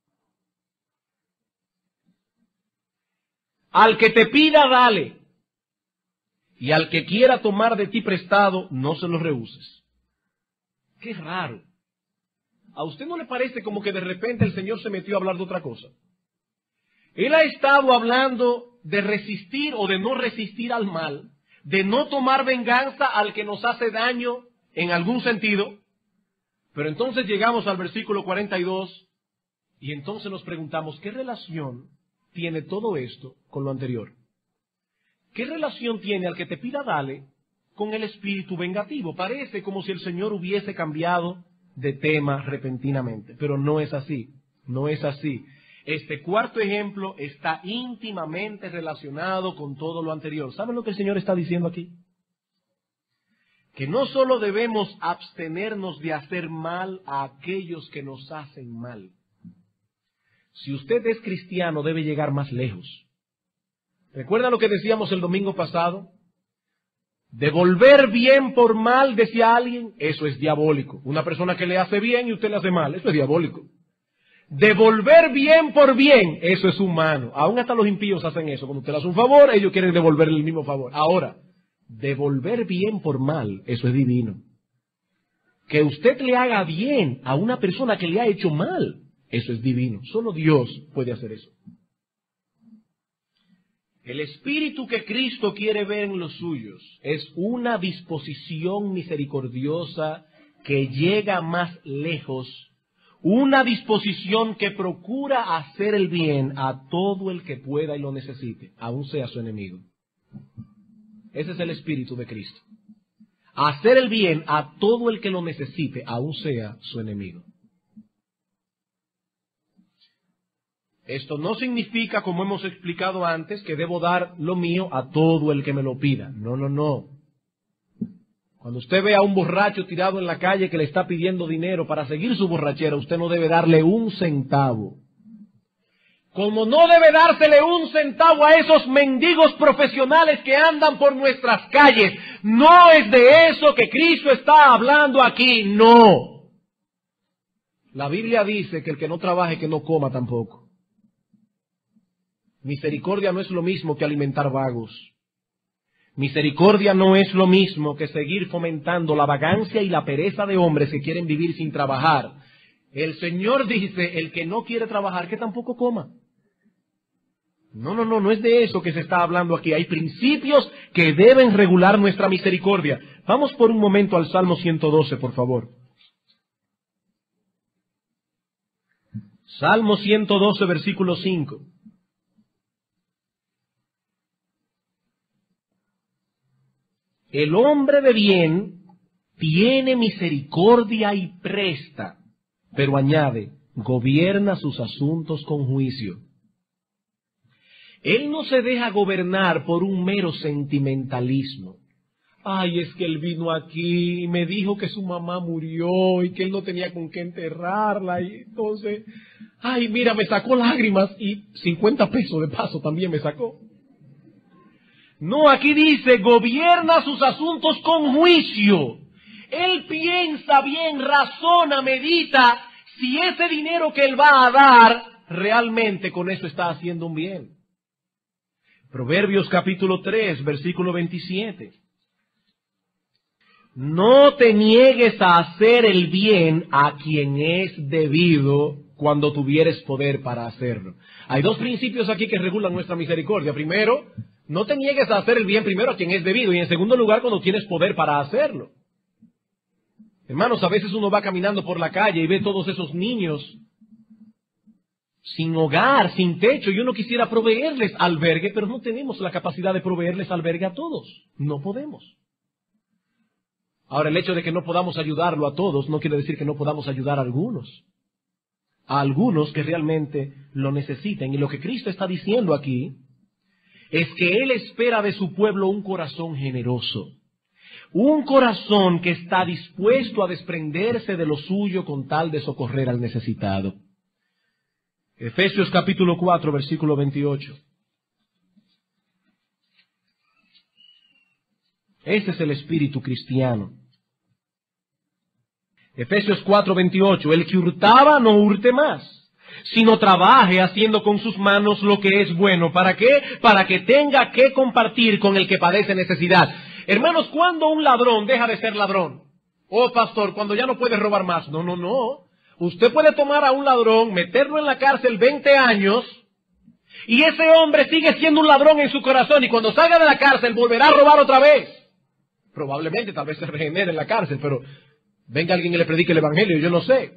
Al que te pida, dale. Y al que quiera tomar de ti prestado, no se lo rehuses. Qué raro. ¿A usted no le parece como que de repente el Señor se metió a hablar de otra cosa? Él ha estado hablando de resistir o de no resistir al mal, de no tomar venganza al que nos hace daño en algún sentido. Pero entonces llegamos al versículo 42 y entonces nos preguntamos, ¿qué relación tiene todo esto con lo anterior? ¿Qué relación tiene al que te pida dale con el espíritu vengativo? Parece como si el Señor hubiese cambiado de tema repentinamente, pero no es así, no es así. Este cuarto ejemplo está íntimamente relacionado con todo lo anterior. ¿Saben lo que el Señor está diciendo aquí? Que no solo debemos abstenernos de hacer mal a aquellos que nos hacen mal. Si usted es cristiano, debe llegar más lejos. ¿Recuerda lo que decíamos el domingo pasado? Devolver bien por mal, decía alguien, eso es diabólico. Una persona que le hace bien y usted le hace mal, eso es diabólico. Devolver bien por bien, eso es humano. Aún hasta los impíos hacen eso. Cuando usted le hace un favor, ellos quieren devolverle el mismo favor. Ahora, devolver bien por mal, eso es divino. Que usted le haga bien a una persona que le ha hecho mal, eso es divino. Solo Dios puede hacer eso. El espíritu que Cristo quiere ver en los suyos es una disposición misericordiosa que llega más lejos, una disposición que procura hacer el bien a todo el que pueda y lo necesite, aun sea su enemigo. Ese es el espíritu de Cristo. Hacer el bien a todo el que lo necesite, aun sea su enemigo. Esto no significa, como hemos explicado antes, que debo dar lo mío a todo el que me lo pida. No, no, no. Cuando usted ve a un borracho tirado en la calle que le está pidiendo dinero para seguir su borrachera, usted no debe darle un centavo. Como no debe dársele un centavo a esos mendigos profesionales que andan por nuestras calles. No es de eso que Cristo está hablando aquí, no. La Biblia dice que el que no trabaje, que no coma tampoco. Misericordia no es lo mismo que alimentar vagos. Misericordia no es lo mismo que seguir fomentando la vagancia y la pereza de hombres que quieren vivir sin trabajar. El Señor dice, el que no quiere trabajar, que tampoco coma. No es de eso que se está hablando aquí. Hay principios que deben regular nuestra misericordia. Vamos por un momento al Salmo 112, por favor. Salmo 112, versículo 5. El hombre de bien tiene misericordia y presta, pero añade, gobierna sus asuntos con juicio. Él no se deja gobernar por un mero sentimentalismo. Ay, es que él vino aquí y me dijo que su mamá murió y que él no tenía con qué enterrarla. Y entonces, ay, mira, me sacó lágrimas y 50 pesos de paso también me sacó. No, aquí dice, gobierna sus asuntos con juicio. Él piensa bien, razona, medita si ese dinero que él va a dar, realmente con eso está haciendo un bien. Proverbios capítulo 3, versículo 27. No te niegues a hacer el bien a quien es debido cuando tuvieres poder para hacerlo. Hay dos principios aquí que regulan nuestra misericordia. Primero, no te niegues a hacer el bien primero a quien es debido. Y en segundo lugar, cuando tienes poder para hacerlo. Hermanos, a veces uno va caminando por la calle y ve todos esos niños sin hogar, sin techo, y uno quisiera proveerles albergue, pero no tenemos la capacidad de proveerles albergue a todos. No podemos. Ahora, el hecho de que no podamos ayudarlo a todos no quiere decir que no podamos ayudar a algunos. A algunos que realmente lo necesiten. Y lo que Cristo está diciendo aquí es que Él espera de su pueblo un corazón generoso. Un corazón que está dispuesto a desprenderse de lo suyo con tal de socorrer al necesitado. Efesios capítulo 4, versículo 28. Ese es el espíritu cristiano. Efesios 4:28, el que hurtaba no hurte más, sino trabaje haciendo con sus manos lo que es bueno. ¿Para qué? Para que tenga que compartir con el que padece necesidad. Hermanos, ¿cuándo un ladrón deja de ser ladrón? Oh, pastor, cuando ya no puede robar más. No, no, no. Usted puede tomar a un ladrón, meterlo en la cárcel 20 años, y ese hombre sigue siendo un ladrón en su corazón, y cuando salga de la cárcel volverá a robar otra vez. Probablemente, tal vez se regenere en la cárcel, pero venga alguien y le predique el evangelio, yo no sé.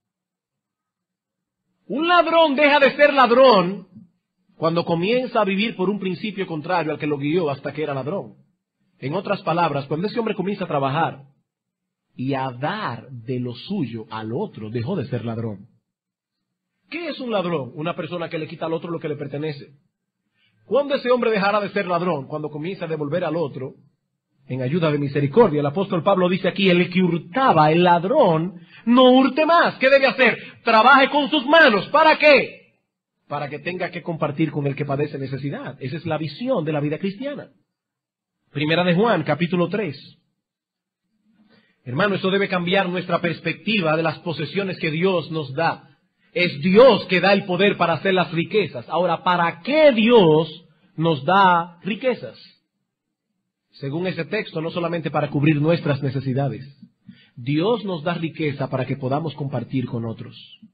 Un ladrón deja de ser ladrón cuando comienza a vivir por un principio contrario al que lo guió hasta que era ladrón. En otras palabras, cuando ese hombre comienza a trabajar y a dar de lo suyo al otro, dejó de ser ladrón. ¿Qué es un ladrón? Una persona que le quita al otro lo que le pertenece. ¿Cuándo ese hombre dejará de ser ladrón? Cuando comienza a devolver al otro en ayuda de misericordia. El apóstol Pablo dice aquí, el que hurtaba, el ladrón, no hurte más. ¿Qué debe hacer? Trabaje con sus manos. ¿Para qué? Para que tenga que compartir con el que padece necesidad. Esa es la visión de la vida cristiana. Primera de Juan, capítulo 3. Hermano, eso debe cambiar nuestra perspectiva de las posesiones que Dios nos da. Es Dios que da el poder para hacer las riquezas. Ahora, ¿para qué Dios nos da riquezas? Según ese texto, no solamente para cubrir nuestras necesidades. Dios nos da riqueza para que podamos compartir con otros.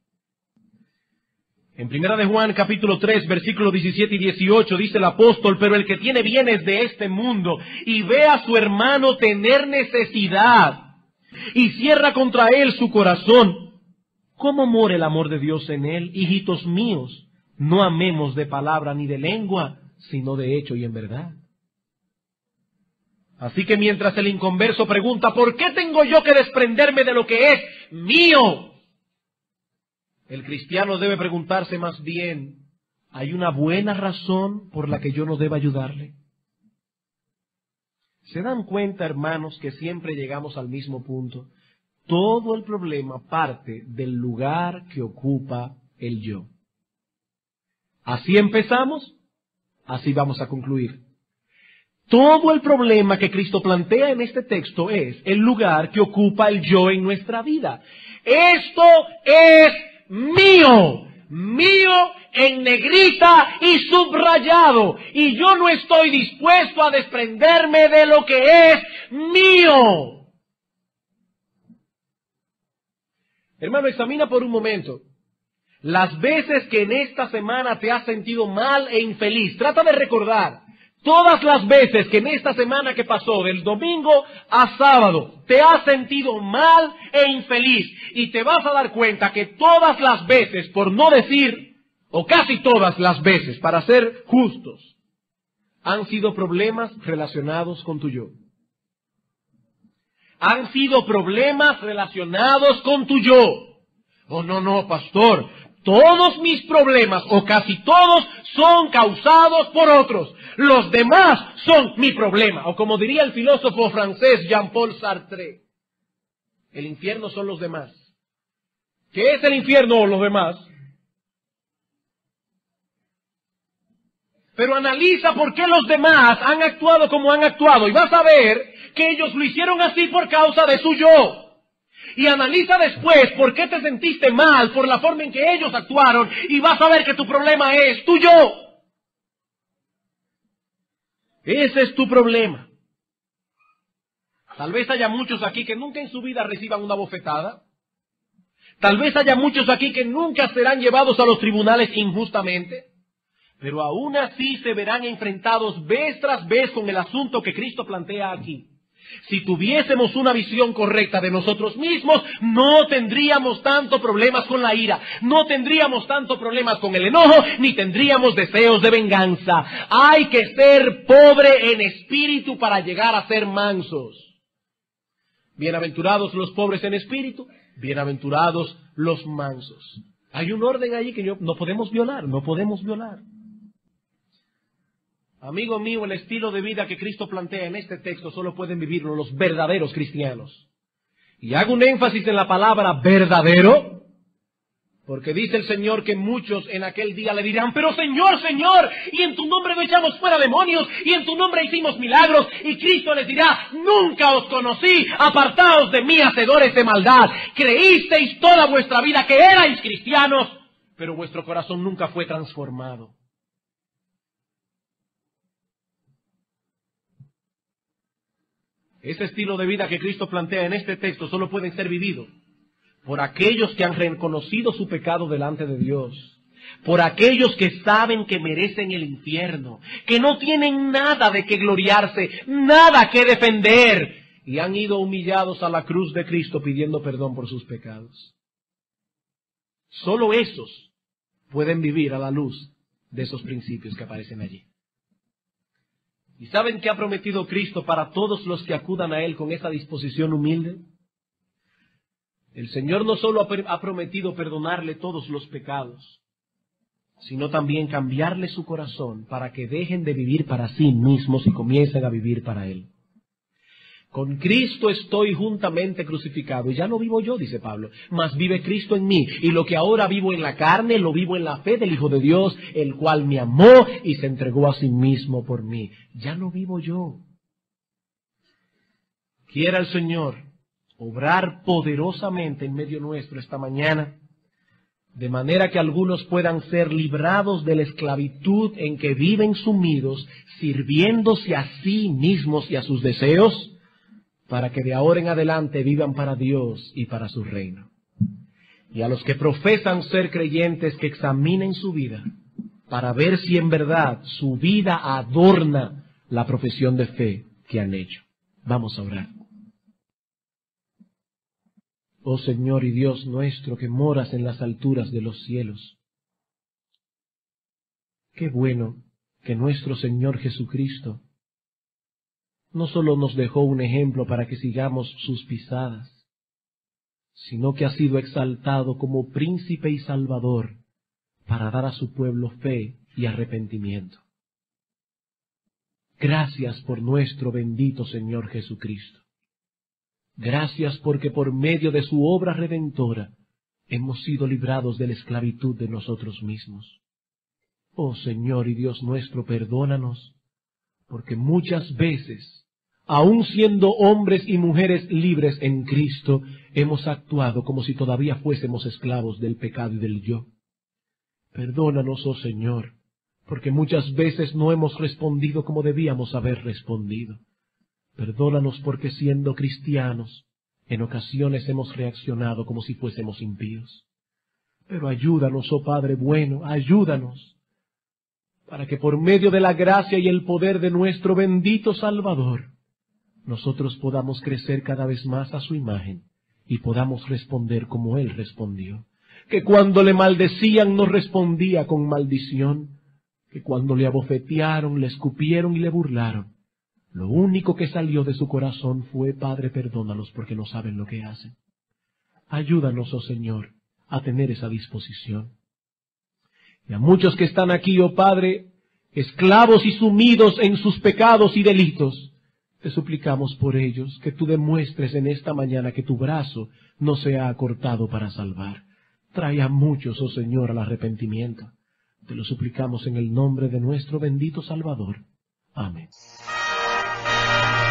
En Primera de Juan, capítulo 3, versículos 17 y 18, dice el apóstol, pero el que tiene bienes de este mundo y ve a su hermano tener necesidad y cierra contra él su corazón, ¿cómo mora el amor de Dios en él? Hijitos míos, no amemos de palabra ni de lengua, sino de hecho y en verdad. Así que mientras el inconverso pregunta, ¿por qué tengo yo que desprenderme de lo que es mío? El cristiano debe preguntarse más bien, ¿hay una buena razón por la que yo no deba ayudarle? ¿Se dan cuenta, hermanos, que siempre llegamos al mismo punto? Todo el problema parte del lugar que ocupa el yo. Así empezamos, así vamos a concluir. Todo el problema que Cristo plantea en este texto es el lugar que ocupa el yo en nuestra vida. Esto es mío, mío en negrita y subrayado, y yo no estoy dispuesto a desprenderme de lo que es mío. Hermano, examina por un momento las veces que en esta semana te has sentido mal e infeliz. Trata de recordar todas las veces que en esta semana que pasó, del domingo a sábado, te has sentido mal e infeliz. Y te vas a dar cuenta que todas las veces, por no decir, o casi todas las veces, para ser justos, han sido problemas relacionados con tu yo. Han sido problemas relacionados con tu yo. Oh, no, pastor. Todos mis problemas, o casi todos, son causados por otros. Los demás son mi problema. O como diría el filósofo francés Jean-Paul Sartre, el infierno son los demás. ¿Qué es el infierno o los demás? Pero analiza por qué los demás han actuado como han actuado, y vas a ver que ellos lo hicieron así por causa de su yo. Y analiza después por qué te sentiste mal por la forma en que ellos actuaron, y vas a ver que tu problema es tu yo. Ese es tu problema. Tal vez haya muchos aquí que nunca en su vida reciban una bofetada. Tal vez haya muchos aquí que nunca serán llevados a los tribunales injustamente. Pero aún así se verán enfrentados vez tras vez con el asunto que Cristo plantea aquí. Si tuviésemos una visión correcta de nosotros mismos, no tendríamos tanto problemas con la ira, no tendríamos tanto problemas con el enojo, ni tendríamos deseos de venganza. Hay que ser pobre en espíritu para llegar a ser mansos. Bienaventurados los pobres en espíritu, bienaventurados los mansos. Hay un orden allí que no podemos violar, no podemos violar. Amigo mío, el estilo de vida que Cristo plantea en este texto solo pueden vivirlo los verdaderos cristianos. Y hago un énfasis en la palabra verdadero, Porque dice el Señor que muchos en aquel día le dirán, pero Señor, Señor, y en tu nombre no echamos fuera demonios, y en tu nombre hicimos milagros. Y Cristo les dirá, nunca os conocí, apartaos de mí, hacedores de maldad. Creísteis toda vuestra vida que erais cristianos, pero vuestro corazón nunca fue transformado. Ese estilo de vida que Cristo plantea en este texto solo puede ser vivido por aquellos que han reconocido su pecado delante de Dios, por aquellos que saben que merecen el infierno, que no tienen nada de qué gloriarse, nada que defender, y han ido humillados a la cruz de Cristo pidiendo perdón por sus pecados. Solo esos pueden vivir a la luz de esos principios que aparecen allí. ¿Y saben qué ha prometido Cristo para todos los que acudan a Él con esa disposición humilde? El Señor no solo ha prometido perdonarle todos los pecados, sino también cambiarle su corazón para que dejen de vivir para sí mismos y comiencen a vivir para Él. Con Cristo estoy juntamente crucificado, y ya no vivo yo, dice Pablo, mas vive Cristo en mí, y lo que ahora vivo en la carne, lo vivo en la fe del Hijo de Dios, el cual me amó y se entregó a sí mismo por mí. Ya no vivo yo. Quiera el Señor obrar poderosamente en medio nuestro esta mañana, de manera que algunos puedan ser librados de la esclavitud en que viven sumidos, sirviéndose a sí mismos y a sus deseos, para que de ahora en adelante vivan para Dios y para su reino. Y a los que profesan ser creyentes, que examinen su vida, para ver si en verdad su vida adorna la profesión de fe que han hecho. Vamos a orar. Oh Señor y Dios nuestro, que moras en las alturas de los cielos, qué bueno que nuestro Señor Jesucristo no solo nos dejó un ejemplo para que sigamos sus pisadas, sino que ha sido exaltado como príncipe y salvador para dar a su pueblo fe y arrepentimiento. Gracias por nuestro bendito Señor Jesucristo. Gracias porque por medio de su obra redentora hemos sido librados de la esclavitud de nosotros mismos. Oh Señor y Dios nuestro, perdónanos, porque muchas veces, aun siendo hombres y mujeres libres en Cristo, hemos actuado como si todavía fuésemos esclavos del pecado y del yo. Perdónanos, oh Señor, porque muchas veces no hemos respondido como debíamos haber respondido. Perdónanos porque siendo cristianos, en ocasiones hemos reaccionado como si fuésemos impíos. Pero ayúdanos, oh Padre bueno, ayúdanos, para que por medio de la gracia y el poder de nuestro bendito Salvador, nosotros podamos crecer cada vez más a su imagen y podamos responder como Él respondió. Que cuando le maldecían no respondía con maldición, que cuando le abofetearon, le escupieron y le burlaron, lo único que salió de su corazón fue: Padre, perdónalos porque no saben lo que hacen. Ayúdanos, oh Señor, a tener esa disposición. Y a muchos que están aquí, oh Padre, esclavos y sumidos en sus pecados y delitos, te suplicamos por ellos que tú demuestres en esta mañana que tu brazo no se ha acortado para salvar. Trae a muchos, oh Señor, al arrepentimiento. Te lo suplicamos en el nombre de nuestro bendito Salvador. Amén.